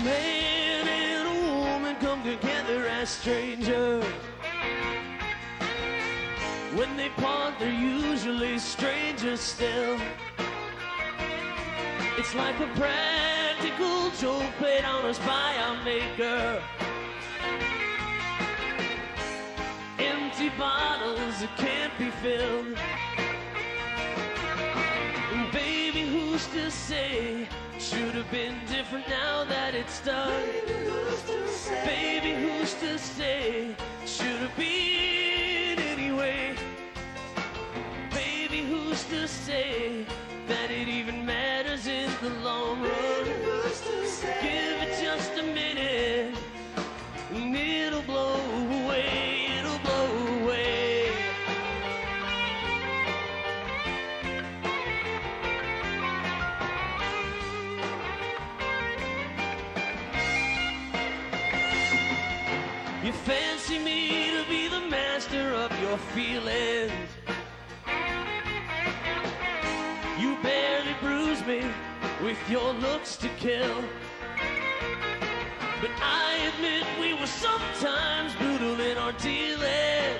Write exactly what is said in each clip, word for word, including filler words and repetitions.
man and a woman come together as strangers. When they part, they're usually strangers still. It's like a practical joke played on us by our maker. Empty bottles that can't be filled. And baby, who's to say? Should have been different now that it's done. Baby, who's to say? Baby, who's to say? Should have been anyway. Baby, who's to say that it even matters in the long run? Baby, who's to say? Give it just a minute and it'll blow away, it'll blow away. You fancy me to be the master of your feelings. You barely bruise me with your looks to kill. But I admit we were sometimes brutal in our dealing.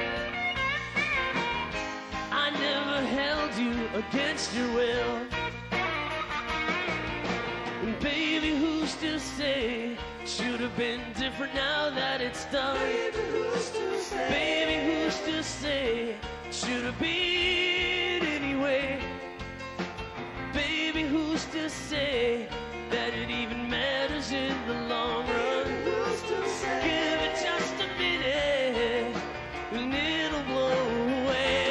I never held you against your will. And baby, who's to say? Should have been different now that it's done. Baby, who's to say? Baby, who's to say? Should have been anyway. Baby, who's to say that it even matters in the long run? Baby, who's to say? Give it just a minute and it'll blow away.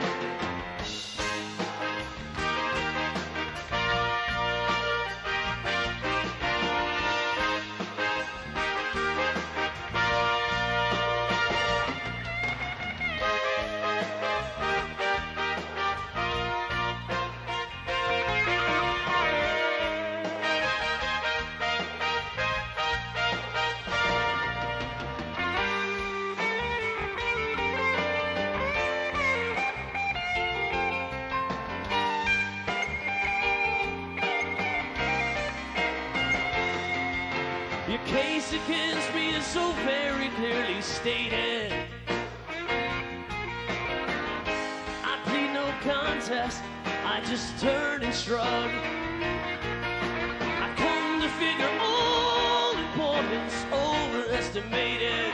Your case against me is so very clearly stated. I plead no contest, I just turn and shrug. I come to figure all importance overestimated.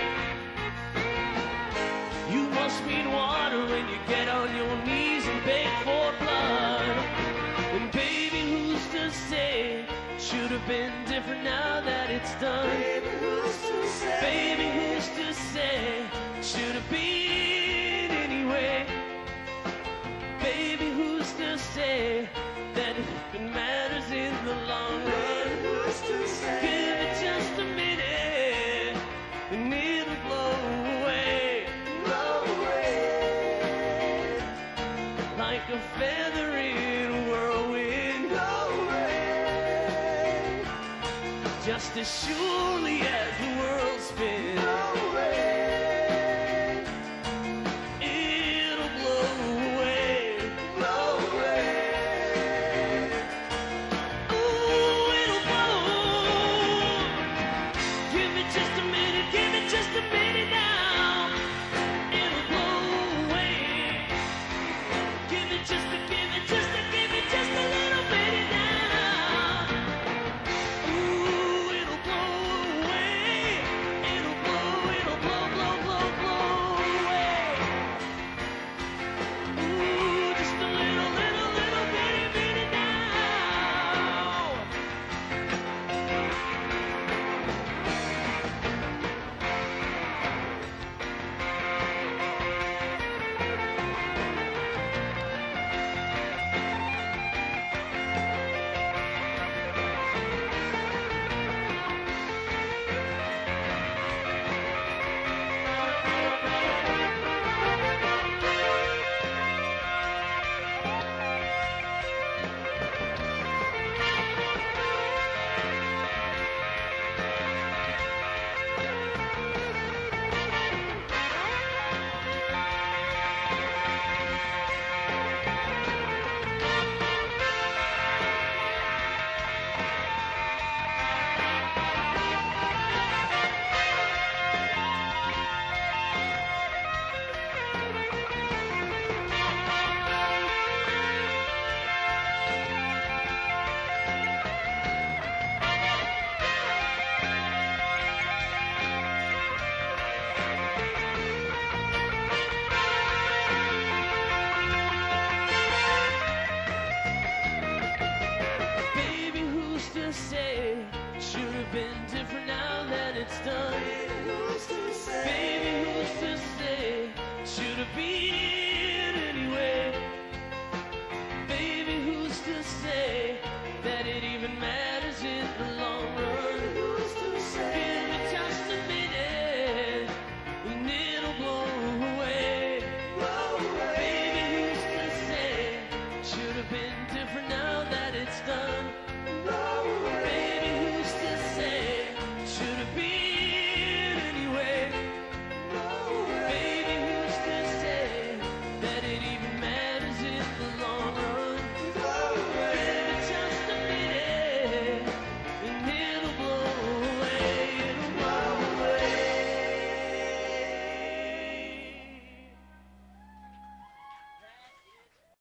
You must mean water when you get on your knees and beg for blood. And baby, who's to say? Should have been different now that it's done. Baby, who's to say? Baby, who's to say? Should have been anyway. Baby, who's to say that it matters in the long run? Baby, who's to say? Give it just a minute and it'll blow away, blow away, like a feather in a whirlwind. Blow away, just as surely as the world spins. Blow away, it'll blow away, blow away. Ooh, it'll blow. Give it just a minute, give it just a minute now. It'll blow away. Give it just a, give it just a, give it just a little minute now. Ooh, it'll blow say, should have been different now that it's done? Baby, who's to say, should have been